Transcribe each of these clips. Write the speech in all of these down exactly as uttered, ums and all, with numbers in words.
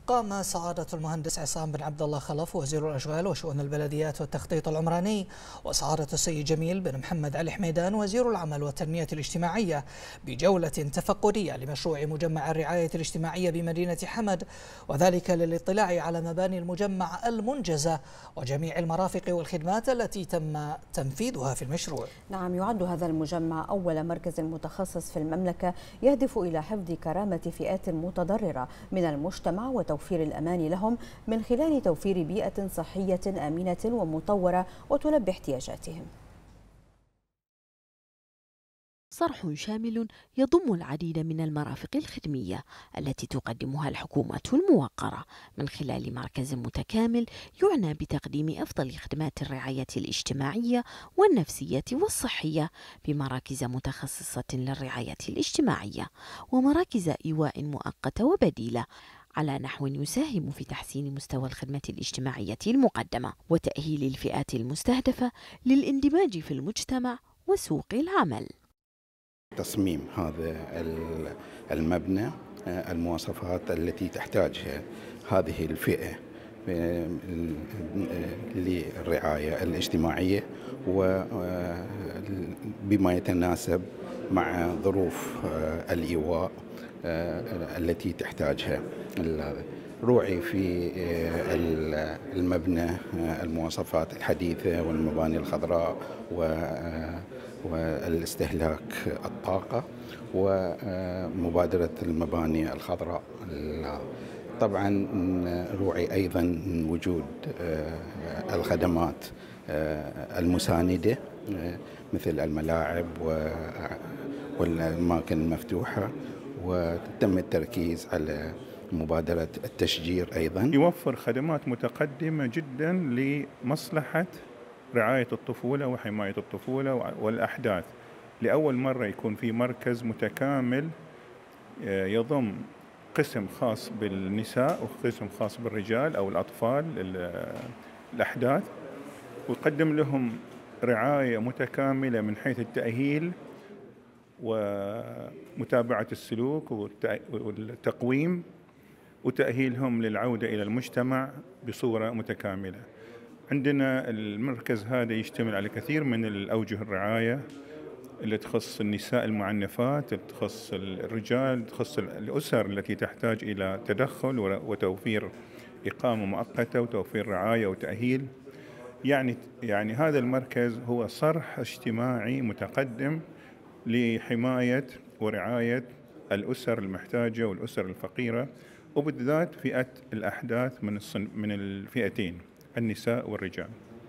قام سعادة المهندس عصام بن عبد الله خلف وزير الأشغال وشؤون البلديات والتخطيط العمراني وسعادة السيد جميل بن محمد علي حميدان وزير العمل والتنمية الاجتماعية بجولة تفقدية لمشروع مجمع الرعاية الاجتماعية بمدينة حمد، وذلك للاطلاع على مباني المجمع المنجزة وجميع المرافق والخدمات التي تم تنفيذها في المشروع. نعم، يعد هذا المجمع أول مركز متخصص في المملكة يهدف إلى حفظ كرامة فئات متضررة من المجتمع وتوفير الأمان لهم من خلال توفير بيئة صحية آمنة ومطورة وتلبي احتياجاتهم. صرح شامل يضم العديد من المرافق الخدمية التي تقدمها الحكومة الموقرة من خلال مركز متكامل يعنى بتقديم أفضل خدمات الرعاية الاجتماعية والنفسية والصحية بمراكز متخصصة للرعاية الاجتماعية ومراكز إيواء مؤقتة وبديلة على نحو يساهم في تحسين مستوى الخدمة الاجتماعية المقدمة وتأهيل الفئات المستهدفة للاندماج في المجتمع وسوق العمل. تصميم هذا المبنى المواصفات التي تحتاجها هذه الفئة للرعاية الاجتماعية وبما يتناسب مع ظروف الإيواء التي تحتاجها. روعي في المبنى المواصفات الحديثة والمباني الخضراء والاستهلاك الطاقة ومبادرة المباني الخضراء. طبعا روعي أيضا وجود الخدمات المساندة مثل الملاعب والأماكن المفتوحة، وتم التركيز على مبادرة التشجير أيضا. يوفر خدمات متقدمة جدا لمصلحة رعاية الطفولة وحماية الطفولة والأحداث. لأول مرة يكون في مركز متكامل يضم قسم خاص بالنساء وقسم خاص بالرجال أو الأطفال الأحداث، ويقدم لهم رعاية متكاملة من حيث التأهيل ومتابعة السلوك والتقويم وتأهيلهم للعودة إلى المجتمع بصورة متكاملة. عندنا المركز هذا يشتمل على كثير من الأوجه الرعاية اللي تخص النساء المعنفات، تخص الرجال، تخص الأسر التي تحتاج إلى تدخل وتوفير إقامة مؤقتة وتوفير رعاية وتأهيل. يعني يعني هذا المركز هو صرح اجتماعي متقدم لحماية ورعاية الأسر المحتاجة والأسر الفقيرة، وبالذات فئة الأحداث من من الفئتين النساء والرجال.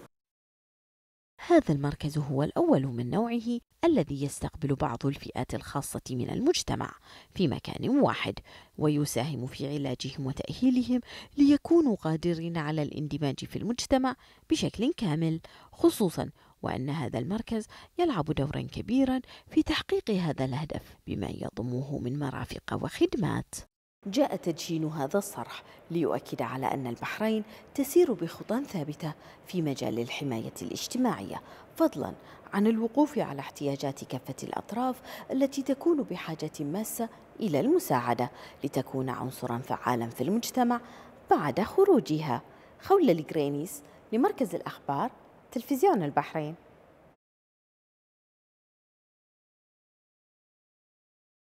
هذا المركز هو الأول من نوعه الذي يستقبل بعض الفئات الخاصة من المجتمع في مكان واحد ويساهم في علاجهم وتأهيلهم ليكونوا قادرين على الاندماج في المجتمع بشكل كامل، خصوصا وأن هذا المركز يلعب دورا كبيرا في تحقيق هذا الهدف بما يضمه من مرافق وخدمات. جاء تدشين هذا الصرح ليؤكد على أن البحرين تسير بخطى ثابتة في مجال الحماية الاجتماعية، فضلا عن الوقوف على احتياجات كافة الأطراف التي تكون بحاجة ماسة إلى المساعدة لتكون عنصرا فعالا في المجتمع بعد خروجها. خولة القرينيس لمركز الأخبار تلفزيون البحرين.